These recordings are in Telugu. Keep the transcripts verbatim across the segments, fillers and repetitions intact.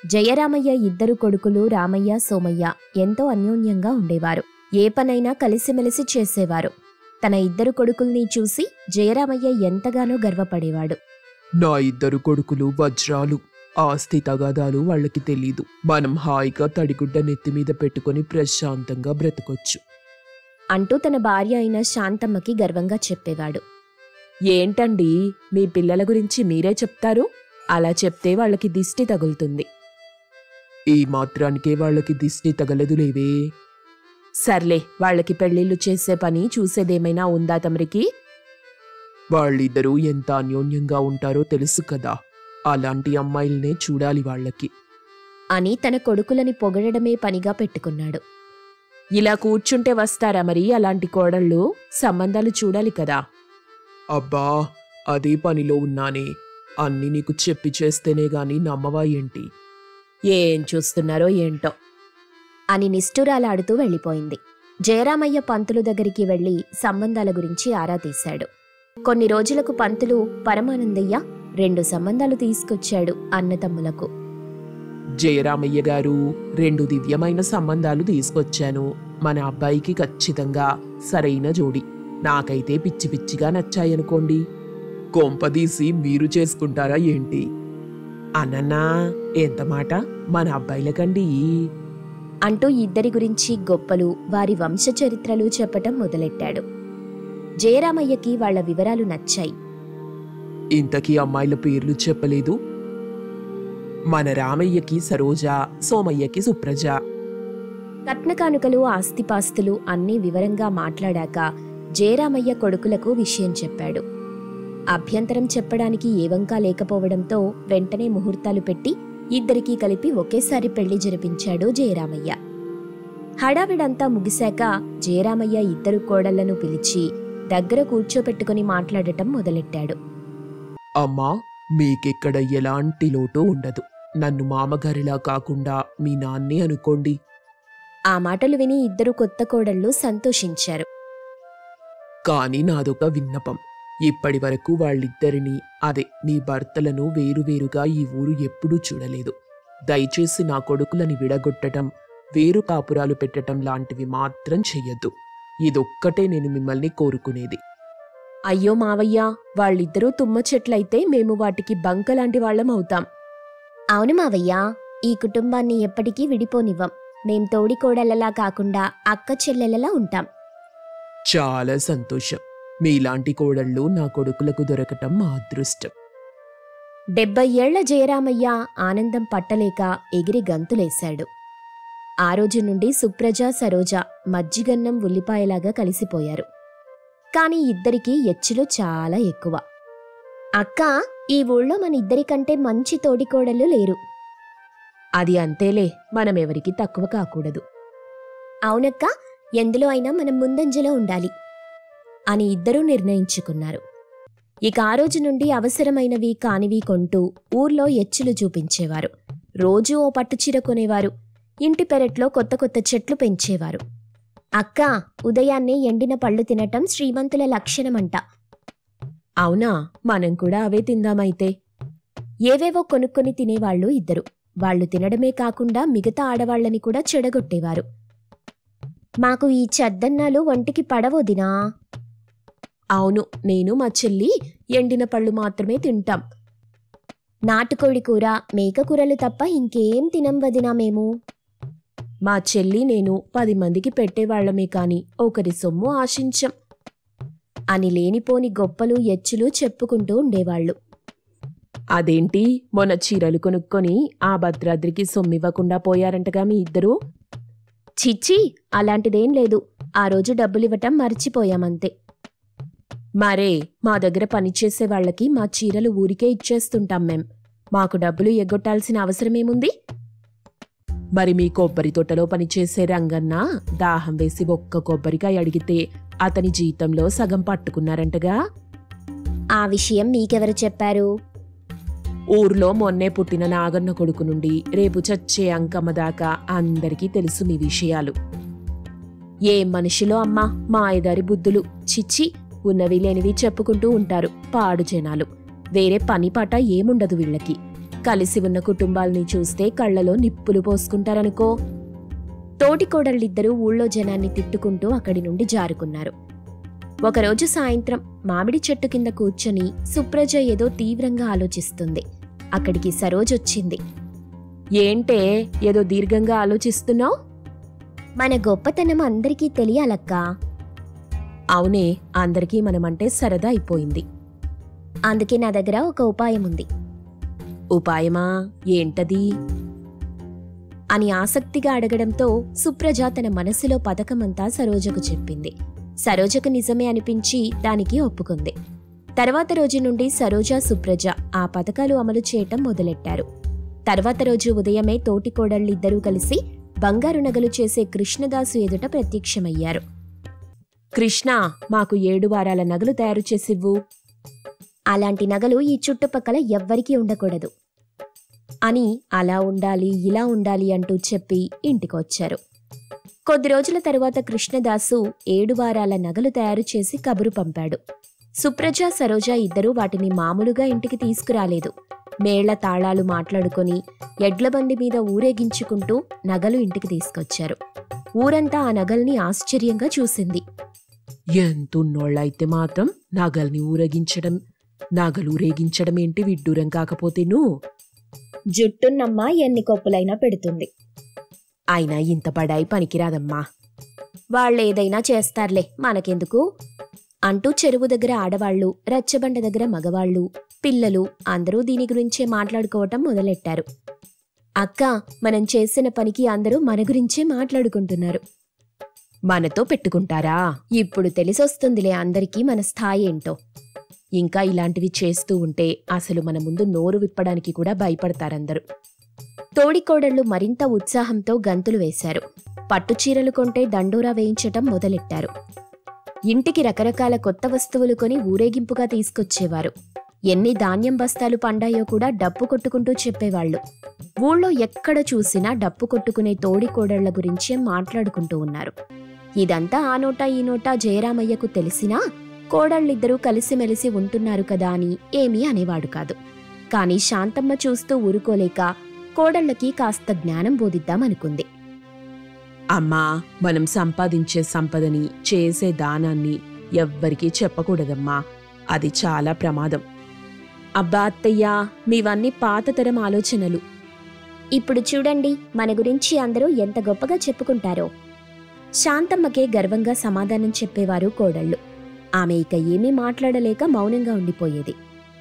జయరామయ్య ఇద్దరు కొడుకులు రామయ్య, సోమయ్య ఎంతో అన్యోన్యంగా ఉండేవారు. ఏ పనైనా కలిసిమెలిసి చేసేవారు. తన ఇద్దరు కొడుకుల్ని చూసి జయరామయ్య ఎంతగానో గర్వపడేవాడు. నా ఇద్దరు కొడుకులు వజ్రాలు. ఆస్తి తగాదాలు వాళ్ళకి తెలీదు. మనం హాయిగా తడిగుడ్డ నెత్తిమీద పెట్టుకుని ప్రశాంతంగా బ్రతకొచ్చు అంటూ తన భార్య అయిన శాంతమ్మకి గర్వంగా చెప్పేవాడు. ఏంటండి, మీ పిల్లల గురించి మీరే చెప్తారు? అలా చెప్తే వాళ్ళకి దిష్టి తగులుతుంది. ఈ మాత్రానికే వాళ్ళకి దిష్టి తగలదులేవే. సర్లే, వాళ్ళకి పెళ్లిళ్ళు చేసే పని చూసేదేమైనా ఉందా తమరికి? వాళ్ళిద్దరూ ఎంత అన్యోన్యంగా ఉంటారో తెలుసు కదా. అలాంటి అమ్మాయిల్నే చూడాలి వాళ్ళకి అని తన కొడుకులని పొగడమే పనిగా పెట్టుకున్నాడు. ఇలా కూర్చుంటే వస్తారా మరి అలాంటి కోడళ్ళు? సంబంధాలు చూడాలి కదా. అబ్బా, అదే పనిలో ఉన్నానే. అన్నీ నీకు చెప్పి చేస్తేనే గాని నమ్మవా ఏంటి? ఏం చూస్తున్నారో ఏంటో అని నిష్ఠురాలాడుతూ వెళ్ళిపోయింది. జయరామయ్య పంతులు దగ్గరికి వెళ్లి సంబంధాల గురించి ఆరా తీశాడు. కొన్ని రోజులకు పంతులు పరమానందయ్య రెండు సంబంధాలు తీసుకొచ్చాడు అన్నతమ్ములకు. జయరామయ్య గారు, రెండు దివ్యమైన సంబంధాలు తీసుకొచ్చాను. మన అబ్బాయికి ఖచ్చితంగా సరైన జోడి. నాకైతే పిచ్చి పిచ్చిగా నచ్చాయనుకోండి. కొంపదీసి మీరు చేసుకుంటారా ఏంటి? అనన్నా, ఎంత మాట! మన అబ్బాయిలకండి అంటూ ఇద్దరి గురించి గొప్పలు, వారి వంశ చరిత్రలు చెప్పటం మొదలెట్టాడు. జయరామయ్యకి వాళ్ల వివరాలు నచ్చాయి. ఇంతకీ అమ్మాయిల పేర్లు చెప్పలేదు. మన రామయ్యకి సరోజ, సోమయ్యకి సుప్రజ. కట్నకానుకలు, ఆస్తిపాస్తులు అన్నీ వివరంగా మాట్లాడాక జయరామయ్య కొడుకులకు విషయం చెప్పాడు. అభ్యంతరం చెప్పడానికి ఏవంకా లేకపోవడంతో వెంటనే ముహూర్తాలు పెట్టి ఇద్దరికీ కలిపి ఒకేసారి పెళ్లి జరిపించాడు జయరామయ్య. హడావిడంతా ముగిశాక జయరామయ్య ఇద్దరు కోడళ్లను పిలిచి దగ్గర కూర్చోపెట్టుకుని మాట్లాడటం మొదలెట్టాడు. అమ్మా, మీకెక్కడ ఎలాంటి లోటు ఉండదు. నన్ను మామగారిలా కాకుండా మీ నాన్నే అనుకోండి. ఆ మాటలు విని ఇద్దరు కొత్త కోడళ్ళు సంతోషించారు. కాని నాదొక విన్నపం. ఇప్పటి వరకు వాళ్ళిద్దరినీ, అదే మీ భర్తలను వేరువేరుగా ఈ ఊరు ఎప్పుడూ చూడలేదు. దయచేసి నా కొడుకులని విడగొట్టడం, వేరు కాపురాలు పెట్టడం లాంటివి మాత్రం చెయ్యొద్దు. ఇదొక్కటే నేను మిమ్మల్ని కోరుకునేది. అయ్యో మావయ్య, వాళ్ళిద్దరూ తుమ్మ చెట్లయితే మేము వాటికి బంకలాంటి వాళ్ళం అవుతాం. అవును మావయ్య, ఈ కుటుంబాన్ని ఎప్పటికీ విడిపోనివ్వం. మేం తోడి కోడళ్ళలా కాకుండా అక్క చెల్లెలలా ఉంటాం. చాలా సంతోషం. మీలాంటి కోడళ్ళు నా కొడుకులకు దొరకటం మా అదృష్టం. డెబ్బై ఏళ్ల జయరామయ్య ఆనందం పట్టలేక ఎగిరి గంతులేశాడు. ఆ రోజు నుండి సుప్రజ, సరోజ మజ్జిగన్నం ఉల్లిపాయలాగా కలిసిపోయారు. కాని ఇద్దరికీ ఎచ్చులు చాలా ఎక్కువ. అక్క, ఈ ఊళ్ళో మన ఇద్దరికంటే మంచి తోడికోడళ్ళు లేరు. అది అంతేలే, మనమెవరికి తక్కువ కాకూడదు. అవునక్క, ఎందులో అయినా మనం ముందంజలో ఉండాలి అని ఇద్దరూ నిర్ణయించుకున్నారు. ఇక ఆ రోజు నుండి అవసరమైనవి కానివి కొంటూ ఊర్లో ఎచ్చులు చూపించేవారు. రోజూ ఓ పట్టుచీర కొనేవారు. ఇంటి పెరట్లో కొత్త కొత్త చెట్లు పెంచేవారు. అక్క, ఉదయాన్నే ఎండిన పళ్ళు తినటం శ్రీమంతుల లక్షణమంట. అవునా? మనం కూడా అవే తిందామైతే. ఏవేవో కొనుక్కొని తినేవాళ్లు ఇద్దరు. వాళ్లు తినడమే కాకుండా మిగతా ఆడవాళ్లని కూడా చెడగొట్టేవారు. మాకు ఈ చద్దన్నాలు ఒంటికి పడవోదినా? అవును, నేను మా చెల్లి ఎండిన పళ్ళు మాత్రమే తింటాం. నాటుకోడి కూర, మేకకూరలు తప్ప ఇంకేం తినం వదినా మేము. మా చెల్లి నేను పది మందికి పెట్టేవాళ్లమే కాని ఒకరి సొమ్ము ఆశించం అని లేనిపోని గొప్పలు, ఎచ్చులు చెప్పుకుంటూ ఉండేవాళ్లు. అదేంటి, మొన్న చీరలు కొనుక్కొని ఆ భద్రాద్రికి సొమ్మివ్వకుండా పోయారంటగా మీ ఇద్దరూ? చిచ్చి, అలాంటిదేం లేదు. ఆ రోజు డబ్బులివ్వటం మర్చిపోయామంతే. మరే, మా దగ్గర పనిచేసే వాళ్లకి మా చీరలు ఊరికే ఇచ్చేస్తుంటాం మేం. మాకు డబ్బులు ఎగ్గొట్టాల్సిన అవసరమేముంది? మరి మీ కొబ్బరి తోటలో పనిచేసే రంగన్న దాహం వేసి ఒక్క కొబ్బరికాయ అడిగితే అతని జీతంలో సగం పట్టుకున్నారంటగా. ఆ విషయం మీకెవరు చెప్పారు? ఊర్లో మొన్నే పుట్టిన నాగన్న కొడుకు నుండి రేపు చచ్చే అంకమ్మ దాకా అందరికీ తెలుసు మీ విషయాలు. ఏం మనిషిలో అమ్మా, మాయదారి బుద్ధులు. చిచ్చి, ఉన్నవి లేనివి చెప్పుకుంటూ ఉంటారు పాడు జనాలు. వేరే పని పాట ఏముండదు వీళ్ళకి. కలిసి ఉన్న కుటుంబాల్ని చూస్తే కళ్లలో నిప్పులు పోసుకుంటారనుకో. తోటికోడళ్ళిద్దరూ ఊళ్ళో జనాన్ని తిట్టుకుంటూ అక్కడి నుండి జారుకున్నారు. ఒకరోజు సాయంత్రం మామిడి చెట్టు కింద కూర్చొని సుప్రజ ఏదో తీవ్రంగా ఆలోచిస్తుంది. అక్కడికి సరోజొచ్చింది. ఏంటే ఏదో దీర్ఘంగా ఆలోచిస్తున్నావు? మన గొప్పతనం అందరికీ తెలియాలక్కా. అవునే, అందరికీ మనమంటే సరదా అయిపోయింది. అందుకే నా దగ్గర ఒక ఉపాయం ఉంది. ఉపాయమా? ఏంటది అని ఆసక్తిగా అడగడంతో సుప్రజ తన మనసులో పథకమంతా సరోజకు చెప్పింది. సరోజకు నిజమే అనిపించి దానికి ఒప్పుకుంది. తర్వాత రోజు నుండి సరోజ, సుప్రజ ఆ పథకాలు అమలు చేయటం మొదలెట్టారు. తర్వాత రోజు ఉదయమే తోటికోడళ్ళిద్దరూ కలిసి బంగారు నగలు చేసే కృష్ణదాసు ఎదుట ప్రత్యక్షమయ్యారు. కృష్ణ, మాకు ఏడు వారాల నగలు తయారు చేసివ్వు. అలాంటి నగలు ఈ చుట్టుపక్కల ఎవ్వరికీ ఉండకూడదు అని అలా ఉండాలి, ఇలా ఉండాలి అంటూ చెప్పి ఇంటికొచ్చారు. కొద్ది రోజుల తరువాత కృష్ణదాసు ఏడు వారాల నగలు తయారు చేసి కబురు పంపాడు. సుప్రజ, సరోజ ఇద్దరూ వాటిని మామూలుగా ఇంటికి తీసుకురాలేదు. మేళ్ల తాళాలు మాట్లాడుకొని ఎడ్లబండి మీద ఊరేగించుకుంటూ నగలు ఇంటికి తీసుకొచ్చారు. ఊరంతా ఆ నగల్ని ఆశ్చర్యంగా చూసింది. ఎంతున్నోళ్ళైతే మాత్రం నగల్ని ఊరేగించడం నగలు ఊరేగించడం ఏంటి విడ్డూరం కాకపోతేను? జుట్టున్నమ్మా ఎన్ని కొప్పులైనా పెడుతుంది. అయినా ఇంత పడాయి పనికిరాదమ్మా. వాళ్ళేదైనా చేస్తారులే, మనకెందుకు అంటూ చెరువు దగ్గర ఆడవాళ్లు, రచ్చబండ దగ్గర మగవాళ్లు, పిల్లలు అందరూ దీని గురించే మాట్లాడుకోవటం మొదలెట్టారు. అక్క, మనం చేసిన పనికి అందరూ మన గురించే మాట్లాడుకుంటున్నారు. మనతో పెట్టుకుంటారా? ఇప్పుడు తెలిసొస్తుందిలే అందరికీ మన స్థాయి ఏంటో. ఇంకా ఇలాంటివి చేస్తూ ఉంటే అసలు మన ముందు నోరు విప్పడానికి కూడా భయపడతారందరూ. తోడికోడళ్లు మరింత ఉత్సాహంతో గంతులు వేశారు. పట్టుచీరలు కొంటే దండోరా వేయించటం మొదలెట్టారు. ఇంటికి రకరకాల కొత్త వస్తువులు కొని ఊరేగింపుగా తీసుకొచ్చేవారు. ఎన్ని ధాన్యం బస్తాలు పండాయో కూడా డప్పు కొట్టుకుంటూ చెప్పేవాళ్లు. ఊళ్ళో ఎక్కడ చూసినా డప్పు కొట్టుకునే తోడికోడళ్ల గురించే మాట్లాడుకుంటూ ఉన్నారు. ఇదంతా ఆ నోటా ఈ నోటా జయరామయ్యకు తెలిసినా కోడళ్ళిద్దరూ కలిసిమెలిసి ఉంటున్నారు కదా అని ఏమీ అనేవాడు కాదు. కాని శాంతమ్మ చూస్తూ ఊరుకోలేక కోడళ్లకి కాస్త జ్ఞానం బోధిద్దామనుకుంది. అమ్మా, మనం సంపాదించే సంపదని, చేసే దానాన్ని ఎవ్వరికీ చెప్పకూడదమ్మా. అది చాలా ప్రమాదం. అబ్బా అత్తయ్యా, మీవన్నీ పాతతరం ఆలోచనలు. ఇప్పుడు చూడండి మన గురించి అందరూ ఎంత గొప్పగా చెప్పుకుంటారో. శాంతమ్మకే గర్వంగా సమాధానం చెప్పేవారు కోడళ్ళు. ఆమె ఇక ఏమీ మాట్లాడలేక మౌనంగా ఉండిపోయేది.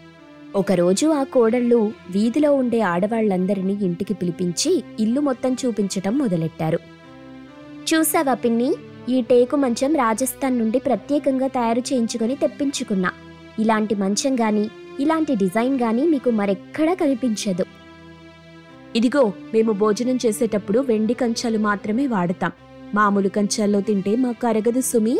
ఒకరోజు ఆ కోడళ్ళు వీధిలో ఉండే ఆడవాళ్లందరినీ ఇంటికి పిలిపించి ఇల్లు మొత్తం చూపించటం మొదలెట్టారు. చూసావా పిన్ని, ఈ టేకు మంచం రాజస్థాన్ నుండి ప్రత్యేకంగా తయారు చేయించుకొని తెప్పించుకున్నా. ఇలాంటి మంచం గాని, ఇలాంటి డిజైన్ గాని మీకు మరెక్కడా కనిపించదు. ఇదిగో, మేము భోజనం చేసేటప్పుడు వెండి కంచాలు మాత్రమే వాడతాం. మామూలు కంచాల్లో తింటే మాకు అరగదు సుమీ.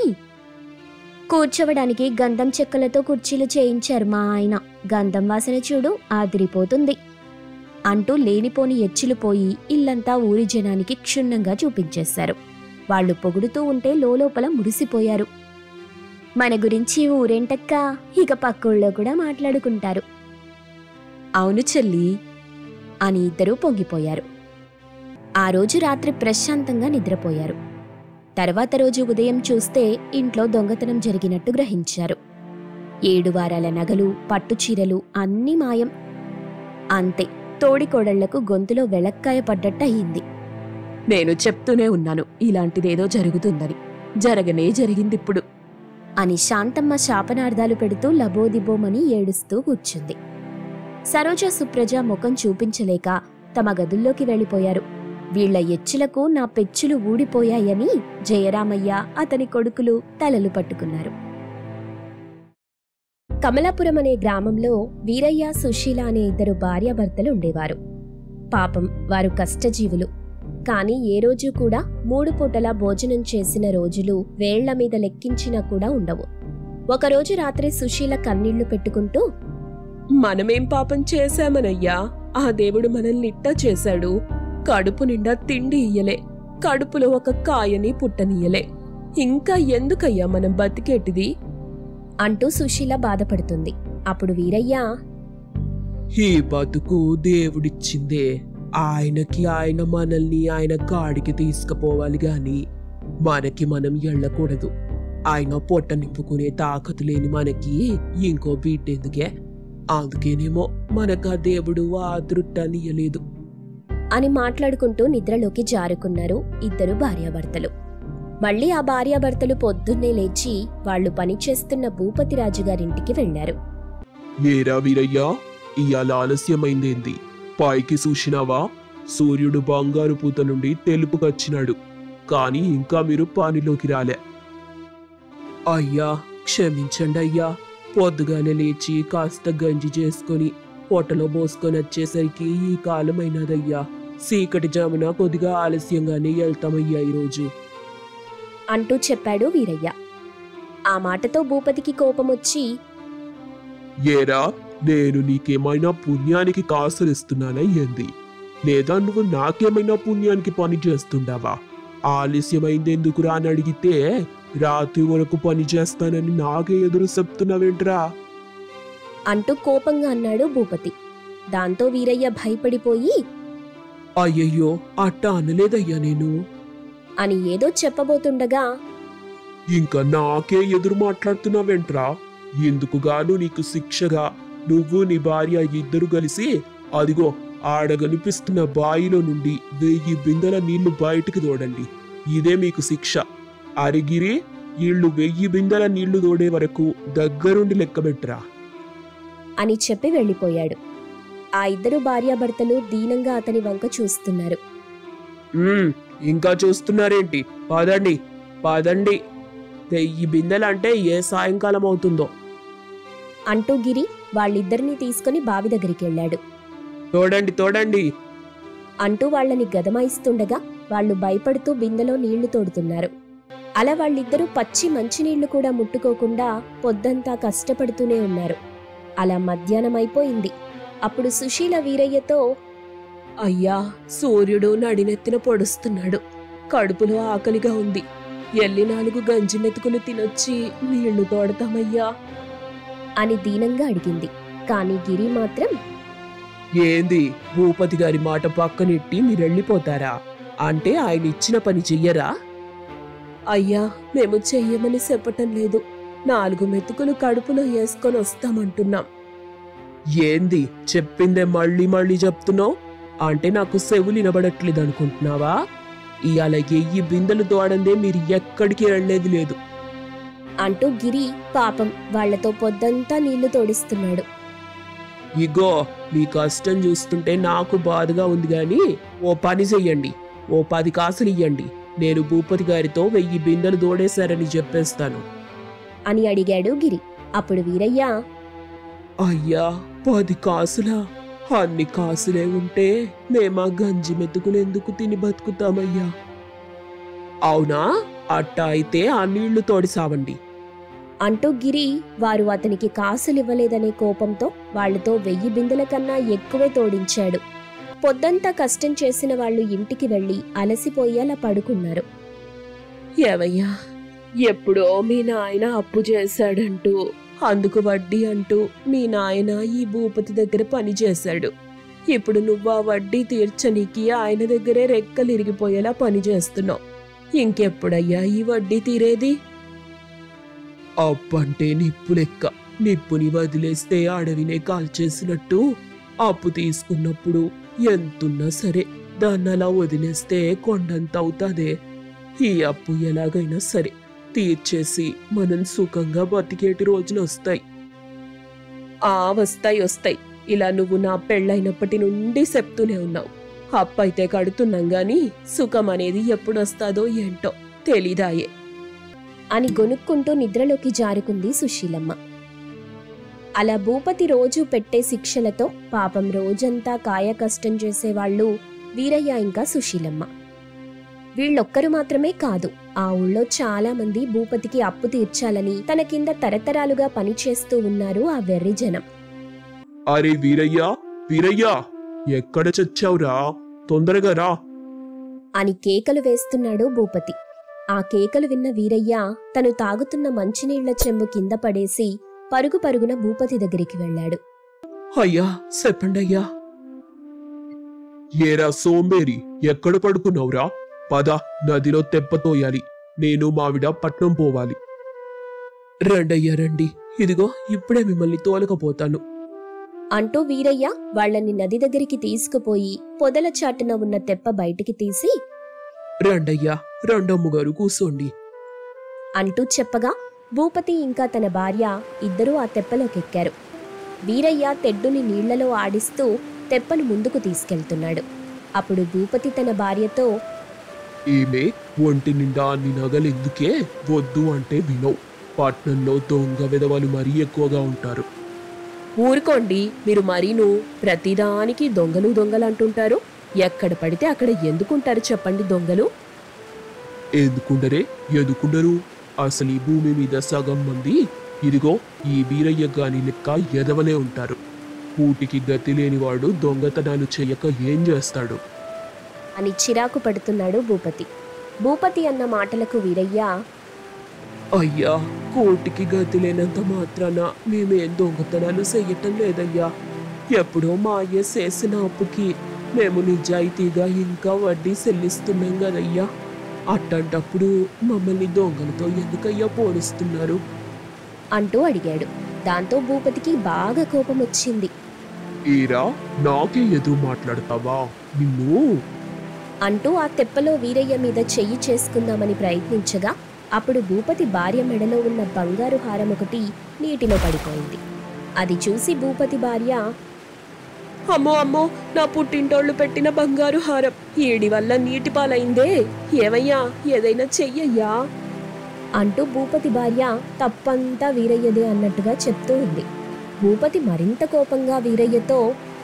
కూర్చోవడానికి గంధం చెక్కలతో కుర్చీలు చేయించారు మా ఆయన. గంధం వాసన చూడు, ఆదిరిపోతుంది అంటూ లేనిపోని ఎచ్చులు పోయి ఇల్లంతా ఊరి జనానికి క్షుణ్ణంగా చూపించేశారు. వాళ్లు పొగుడుతూ ఉంటే లోలోపల మురిసిపోయారు. మన గురించి ఊరేంటక్కా, ఇక పక్కూళ్ళో కూడా మాట్లాడుకుంటారు. అవును చెల్లి అని ఇద్దరూ పొంగిపోయారు. ఆ రోజు రాత్రి ప్రశాంతంగా నిద్రపోయారు. తర్వాత రోజు ఉదయం చూస్తే ఇంట్లో దొంగతనం జరిగినట్టు గ్రహించారు. ఏడు వారాల నగలు, పట్టుచీరలు అన్నీ మాయం. అంతే, తోడికోడళ్లకు గొంతులో వెలక్కాయ పడ్డట్టయింది. నేను చెప్తూనే ఉన్నాను ఇలాంటిదేదో జరుగుతుందని. జరగనే జరిగిందిప్పుడు అని శాంతమ్మ శాపనార్థాలు పెడుతూ లబోదిబోమని ఏడుస్తూ కూర్చుంది. సరోజ, సుప్రజ ముఖం చూపించలేక తమ గదుల్లోకి వెళ్ళిపోయారు. వీళ్ల ఎచ్చులకు నా పెచ్చులు ఊడిపోయాయని జయరామయ్య, అతని కొడుకులు తలలు పట్టుకున్నారు. కమలాపురం అనే గ్రామంలో వీరయ్య, సుశీల అనే ఇద్దరు భార్యాభర్తలు ఉండేవారు. పాపం వారు కష్టజీవులు. కాని ఏ రోజు కూడా మూడు పూటలా భోజనం చేసిన రోజులు వేళ్ల మీద లెక్కించినా కూడా ఉండవు. ఒకరోజు రాత్రి సుశీల కన్నీళ్లు పెట్టుకుంటూ, మనమేం పాపం చేశామనయ్యా, ఆ దేవుడు మనల్ని ఇట్టా చేశాడు. కడుపు నిండా తిండి ఇయ్యలే, కడుపులో ఒక కాయని పుట్టనియ్యలే. ఇంకా ఎందుకయ్యా మనం బతికేటిది అంటూ సుశీల బాధపడుతుంది. అప్పుడు వీరయ్య, ఈ బతుకు దేవుడిచ్చిందే. ఆయనకి ఆయన మనల్ని ఆయన కాడికి తీసుకుపోవాలి గాని మనకి మనం ఎళ్ళకూడదు. ఆయన పొట్ట నింపుకునే తాకతు లేని మనకి ఇంకో బిడ్డెందుకే? అందుకేనేమో మనకు ఆ దేవుడు ఆ అదృష్టాన్ని ఇయ్యలేదు అని మాట్లాడుకుంటూ నిద్రలోకి జారుకున్నారు ఇద్దరు భార్యాభర్తలు. మళ్ళీ ఆ భార్యాభర్తలు పొద్దున్నే లేచి వాళ్లు పనిచేస్తున్న భూపతి రాజుగారింటికి వెళ్లారు. ఏరా వీరయ్యా, ఇయాల ఆలస్యమైందేంది? పైకి చూసినావా? సూర్యుడు బంగారు పూత నుండి తెలుపుకొచ్చినాడు, కాని ఇంకా మీరు పానిలోకి రాలే. అయ్యా క్షమించండి అయ్యా, పొద్దుగానే లేచి కాస్త గంజి చేసుకుని పొట్టలో పోసుకొని వచ్చేసరికి ఈ కాలమైనదయ్యా. చీకటి జామున కొద్దిగా ఆలస్యంగానే వెళ్తామయ్యా ఈరోజు అంటూ చెప్పాడు వీరయ్య. ఆ మాటతో భూపతికి కోపమొచ్చి, ఏరా, నేను నీకేమైనా పుణ్యానికి కాసులిస్తున్నానా ఏంది? లేదా నువ్వు నాకేమైనా పుణ్యానికి పని చేస్తుండావా? ఆలస్యమైందెందుకురా అని అడిగితే రాత్రి వరకు పని చేస్తానని నాకే ఎదురు చెప్తున్నావేంట్రా అంటూ కోపంగా అన్నాడు భూపతి. దాంతో వీరయ్య భయపడిపోయి, అయ్యయ్యో అట్టా అనలేదయ్యా నేను అని ఏదో చెప్పబోతుండగా, ఇంకా నాకే ఎదురు మాట్లాడుతున్నావేంట్రా? ఎందుకుగాను నీకు శిక్షగా నువ్వు నీ భార్య ఇద్దరు కలిసి అదిగో ఆడగనిపిస్తున్న బాయిలో నుండి వెయ్యి బిందెల నీళ్లు బయటికి తోడండి. ఇదే మీకు శిక్ష. అరిగిరి, ఈళ్లు వెయ్యి బిందెల నీళ్లు తోడే వరకు దగ్గరుండి లెక్కబెట్టరా అని చెప్పి వెళ్ళిపోయాడు. ఆ ఇద్దరు భార్యాభర్తలు దీనంగా అతని వంక చూస్తున్నారు. ఇంకా చూస్తున్నారేంటి? పదండి పదండి, వెయ్యి బిందెలంటే ఏ సాయంకాలం అవుతుందో అంటూ గిరి వాళ్ళిద్దరినీ తీసుకుని బావి దగ్గరికి వెళ్లాడు. తోడండి తోడండి అంటూ వాళ్లని గదమాయిస్తుండగా వాళ్లు భయపడుతూ బిందెలో నీళ్లు తోడుతున్నారు. అలా వాళ్ళిద్దరూ పచ్చి మంచినీళ్లు కూడా ముట్టుకోకుండా పొద్దంతా కష్టపడుతూనే ఉన్నారు. అలా మధ్యాహ్నం అయిపోయింది. అప్పుడు సుశీల వీరయ్యతో, అయ్యా, సూర్యుడు నడినెత్తిన పొడుస్తున్నాడు, కడుపులో ఆకలిగా ఉంది, ఎల్లి నాలుగు గంజి మెతుకులు తినొచ్చి నీళ్లు తోడతామయ్యా అని దీనంగా అడిగింది. కాని గిరి మాత్రం, ఏంది భూపతి గారి మాట పక్కనెట్టి మీరెళ్ళిపోతారా? అంటే ఆయన ఇచ్చిన పని చెయ్యరా? అయ్యా, మేము చెయ్యమని చెప్పటం లేదు, నాలుగు మెతుకులు కడుపులో వేసుకొని వస్తామంటున్నాం. ఏంది చెప్పిందే మళ్ళీ మళ్ళీ చెప్తున్నావు? అంటే నాకు సెవులు వినబడట్లేదు అనుకుంటున్నావా? ఇవాళ ఎయ్యి బిందెలు తోడందే మీరు ఎక్కడికి వెళ్లేది లేదు అంటూ గిరి పాపం వాళ్లతో పొద్దంతా నీళ్లు తోడిస్తున్నాడు. ఇగో మీ కష్టం చూస్తుంటే నాకు బాధగా ఉంది గాని ఓ పని చెయ్యండి, ఓ పది కాసులు ఇయ్యండి, నేను భూపతి గారితో వెయ్యి బిందెలు తోడేశారని చెప్పేస్తాను అని అడిగాడు గిరి. అప్పుడు వీరయ్య, అయ్యా పది కాసులా? అన్ని కాసులే ఉంటే మేమా గంజి మెతుకులెందుకు తిని బతుకుతామయ్యా. అవునా? అట్టా అయితే ఆ నీళ్లు తోడిసావండి అంటూ గిరి వారు అతనికి కాసులివ్వలేదనే కోపంతో వాళ్లతో వెయ్యి బిందెల కన్నా ఎక్కువే తోడించాడు. పొద్దంతా కష్టం చేసిన వాళ్లు ఇంటికి వెళ్లి అలసిపోయి అలా పడుకున్నారు. ఏవయ్యా, ఎప్పుడో మీ నాయన అప్పు చేశాడంటూ అందుకు వడ్డీ అంటూ మీ నాయన ఈ భూపతి దగ్గర పని చేశాడు. ఇప్పుడు నువ్వు ఆ వడ్డీ తీర్చనీకి ఆయన దగ్గరే రెక్కలిరిగిపోయేలా పని చేస్తున్నావు. ఇంకెప్పుడయ్యా ఈ వడ్డీ తీరేది? అప్పంటే నిప్పు లెక్క. నిప్పుని వదిలేస్తే అడవినే కాల్చేసినట్టు అప్పు తీసుకున్నప్పుడు ఎంతున్నా సరే దాన్ని అలా వదిలేస్తే కొండంత అవుతాదే. ఈ అప్పు ఎలాగైనా సరే తీర్చేసి మనం సుఖంగా బతికేటి రోజులు వస్తాయి. ఆ వస్తాయి వస్తాయి, ఇలా నువ్వు నా పెళ్ళైనప్పటి నుండి చెప్తూనే ఉన్నావు. అప్పైతే కడుతున్నాం గాని సుఖం అనేది ఎప్పుడొస్తాదో ఏంటో తెలీదాయే అని గొనుక్కుంటూ నిద్రలోకి జారుకుంది సుశీలమ్మ. అలా భూపతి రోజు పెట్టే శిక్షలతో పాపం రోజంతా కాయ కష్టం చేసేవాళ్లు వీరయ్య ఇంకా సుశీలమ్మ. వీళ్ళొక్కరు మాత్రమే కాదు, ఆ ఊళ్ళో చాలా మంది భూపతికి అప్పు తీర్చాలని తన కింద తరతరాలుగా పనిచేస్తూ ఉన్నారు ఆ వెర్రి జనం. అరే వీరయ్యా, వీరయ్యా, ఎక్కడ చచ్చావురా? తొందరగా రా అని కేకలు వేస్తున్నాడు భూపతి. ఆ కేకలు విన్న వీరయ్య తను తాగుతున్న మంచినీళ్ల చెంబు కింద పడేసి పరుగు పరుగున భూపతి దగ్గరికి వెళ్లాడు. అయ్యా చెప్పండి అయ్యా. ఏరా సోంబేరి, ఎక్కడ పడుకున్నావురా? పద, నదిలో తెప్పతోయాలి. నేను మావిడ పట్నం పోవాలి. రండయ్యా రండి, ఇదిగో ఇప్పుడే మిమ్మల్ని తోలకపోతాను అంటూ వీరయ్య వాళ్ళని నది దగ్గరికి తీసుకుపోయి పొదల చాటున ఉన్న తెప్ప బయటికి తీసి రండయ్యా, రెండమ్మగారు కూసోండి అంటూ చెప్పగా భూపతి ఇంకా తన భార్య ఇద్దరూ ఆ తెప్పలోకెక్కారు. వీరయ్య తెడ్డుని నీళ్లలో ఆడిస్తూ తెప్పను ముందుకు తీసుకెళ్తున్నాడు. అప్పుడు భూపతి తన భార్యతో, ఏమే, ఒంటి నిండా అన్ని నగలెందుకే? వద్దు అంటే వినవు. పట్నంలో దొంగ విధవలు మరీ ఎక్కువగా ఉంటారు. ఊరుకోండి, మీరు మరీను ప్రతిదానికి దొంగలు దొంగలు అంటుంటారు. ఎక్కడ పడితే అక్కడ ఎందుకుంటారు చెప్పండి దొంగలు? ఎందుకుండరే? ఎందుకుండరు? అసలు ఈ భూమి మీద సగం మంది ఇదిగో ఈ వీరయ్య గాని లెక్క ఎదవలే ఉంటారు. కూటికి గతి లేనివాడు దొంగతనాలు చెయ్యక ఏం చేస్తాడు అని చిరాకు పడుతున్నాడు భూపతి. భూపతి అన్న మాటలకు వీరయ్య, అయ్యా, కోటికి గతి లేనంత మాత్రాన మేమేం దొంగతనాలు చెయ్యటం లేదయ్యా. ఎప్పుడో మా అయ్య చేసిన అప్పుకి మేము నిజాయితీగా ఇంకా వడ్డీ చెల్లిస్తున్నాం కదయ్యా. అట్టంటప్పుడు మమ్మల్ని దొంగలతో ఎందుకయ్యా పోలుస్తున్నారు అంటూ అడిగాడు. దాంతో భూపతికి బాగా కోపం వచ్చింది. ఈరా, నాకే ఎదురు మాట్లాడతావా? నిన్ను అంటూ ఆ తెప్పలో వీరయ్య మీద చెయ్యి చేసుకుందామని ప్రయత్నించగా అప్పుడు భూపతి భార్య మెడలో ఉన్న బంగారు హారం ఒకటి నీటిలో పడిపోయింది. అది చూసి భూపతి భార్య, అమ్మో అమ్మో, నా పుట్టింటోళ్ళు పెట్టిన బంగారు హారం ఏడి వల్ల నీటి పాలైందే. ఏవయ్యా, ఏదైనా చెయ్యయ్యా అంటూ భూపతి భార్య తప్పంతా వీరయ్యదే అన్నట్టుగా చెప్తూ ఉంది. భూపతి మరింత కోపంగా వీరయ్యతో,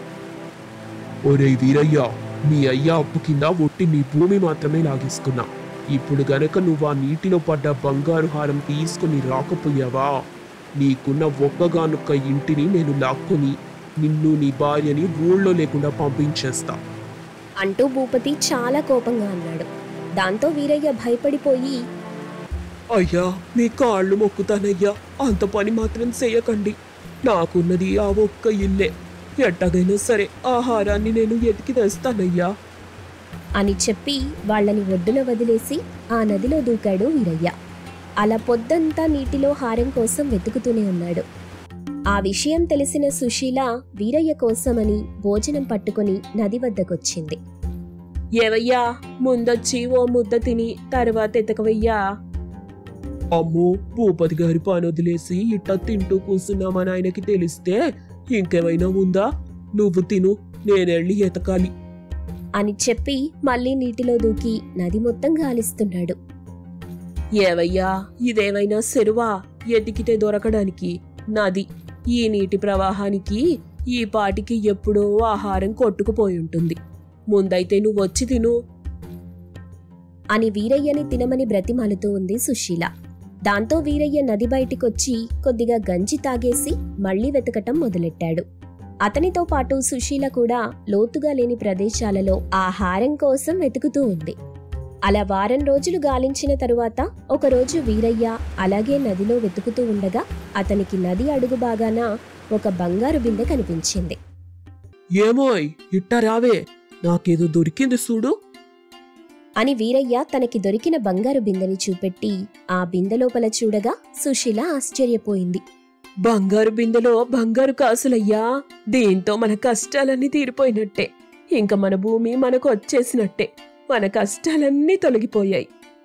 ఒరే వీరయ్య, నీ అయ్య అప్పు కింద ఒట్టి నీ భూమి మాత్రమే లాగేసుకున్నా. ఇప్పుడు గనక నువ్వు ఆ నీటిలో పడ్డ బంగారు హారం తీసుకుని రాకపోయావా, నీకున్న ఒక్కగానొక్క ఇంటిని నేను లాక్కొని నిన్ను నీ భార్యని ఊళ్ళో లేకుండా పంపించేస్తా అంటూ భూపతి చాలా కోపంగా అన్నాడు. దాంతో వీరయ్య భయపడిపోయి, అయ్యా, మీ కాళ్ళు మొక్కుతానయ్యా, అంత పని మాత్రం చెయ్యకండి. నాకున్నది ఆ ఒక్క ఇల్లే. ఎట్టగైనా సరే ఆ హారాన్ని నేను ఎతికి తెస్తానయ్యా అని చెప్పి వాళ్ళని ఒడ్డున వదిలేసి ఆ నదిలో దూకాడు వీరయ్య. అలా పొద్దంతా నీటిలో హారం కోసం వెతుకుతూనే ఉన్నాడు. ఆ విషయం తెలిసిన సుశీల వీరయ్య కోసమని భోజనం పట్టుకుని నది వద్దకొచ్చింది. ఏవయ్యా, ముందొచ్చి ఓ ముద్ద తిని తర్వాత ఎతకవయ్యా. అమ్మో, భూపతి గారి పని వదిలేసి ఇట్ట తింటూ కూర్చున్నామని ఆయనకి తెలిస్తే ఇంకేమైనా ఉందా? నువ్వు తిను, నేనెళ్ళి ఎతకాలి అని చెప్పి మళ్ళీ నీటిలో దూకి నది మొత్తం గాలిస్తున్నాడు. ఏవయ్యా, ఇదేమైనా చెరువా? ఎతికితే దొరకడానికి నది. ఈ నీటి ప్రవాహానికి ఈ పాటికి ఎప్పుడో ఆహారం కొట్టుకుపోయి ఉంటుంది. ముందైతే నువ్వొచ్చి తిను అని వీరయ్యని తినమని బ్రతిమాలుతూ ఉంది సుశీల. దాంతో వీరయ్య నది బయటికొచ్చి కొద్దిగా గంజి తాగేసి మళ్లీ వెతకటం మొదలెట్టాడు. అతనితో పాటు సుశీల కూడా లోతుగా లేని ప్రదేశాలలో ఆహారం కోసం వెతుకుతూ ఉంది. అలా వారం రోజులు గాలించిన తరువాత ఒకరోజు వీరయ్య అలాగే నదిలో వెతుకుతూ ఉండగా అతనికి నది అడుగు బాగాన ఒక బంగారు బిందె కనిపించింది. ఏమోయ్, ఇట్ట రావే, నాకేదో దొరికింది చూడు అని వీరయ్య తనకి దొరికిన బంగారు బిందెని చూపెట్టి ఆ బిందె లోపల చూడగా సుశీల ఆశ్చర్యపోయింది. బంగారు బిందెలో బంగారు కాసులయ్యా. దీంతో మన కష్టాలన్నీ తీరిపోయినట్టే. ఇంక మన భూమి మనకు వచ్చేసినట్టే. మన కష్టాలన్నీ తొలగిపోయాయి.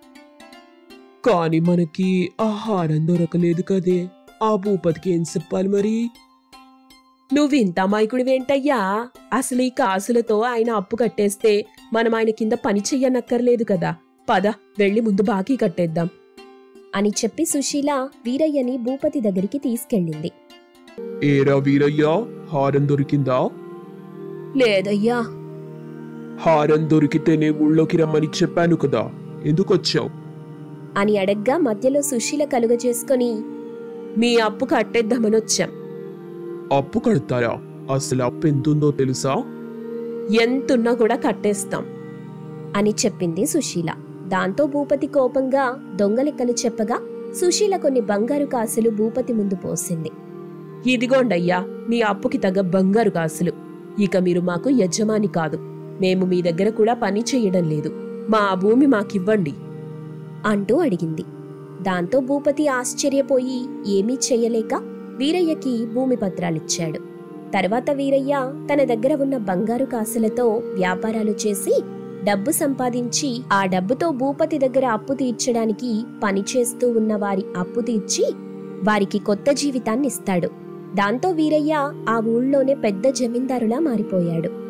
కాని మనకి ఆహారం దొరకలేదు కదే. ఆ భూపతికి ఏం చెప్పాలి మరి? నువ్వింత అమాయకుడివేంటయ్యా? అసలు ఈ కాసులతో ఆయన అప్పు కట్టేస్తే మనం ఆయన కింద పని చెయ్యనక్కర్లేదు కదా. పద, వెళ్ళి ముందు బాకీ కట్టేద్దాం అని చెప్పి సుశీల వీరయ్యని భూపతి దగ్గరికి తీసుకెళ్ళింది. ఏరా వీరయ్య, హారం దొరికిందా? లేదయ్యా. హారం దొరికితేనే ఊళ్ళోకి రమ్మని చెప్పాను కదా, ఎందుకొచ్చావు అని అడగ్గా మధ్యలో సుశీల కలుగజేసుకొని, మీ అప్పు కట్టేద్దామనొచ్చాం. అప్పు కడతారా? అసలు అప్పు ఎంతుందో తెలుసా? ఎంతున్నా కూడా కట్టేస్తాం అని చెప్పింది సుశీల. దాంతో భూపతి కోపంగా దొంగలెక్కలు చెప్పగా సుశీల కొన్ని బంగారు కాసులు భూపతి ముందు పోసింది. ఇదిగోండయ్యా మీ అప్పుకి తగ్గ బంగారు కాసులు. ఇక మీరు మాకు యజమాని కాదు. మేము మీ దగ్గర కూడా పని చెయ్యడం లేదు. మా భూమి మాకివ్వండి అంటూ అడిగింది. దాంతో భూపతి ఆశ్చర్యపోయి ఏమీ చెయ్యలేక వీరయ్యకి భూమి పత్రాలిచ్చాడు. తర్వాత వీరయ్య తన దగ్గర ఉన్న బంగారు కాసులతో వ్యాపారాలు చేసి డబ్బు సంపాదించి ఆ డబ్బుతో భూపతి దగ్గర అప్పు తీర్చడానికి పనిచేస్తూ ఉన్న వారి అప్పు తీర్చి వారికి కొత్త జీవితాన్ని ఇస్తాడు. దాంతో వీరయ్య ఆ ఊళ్ళోనే పెద్ద జమీందారులా మారిపోయాడు.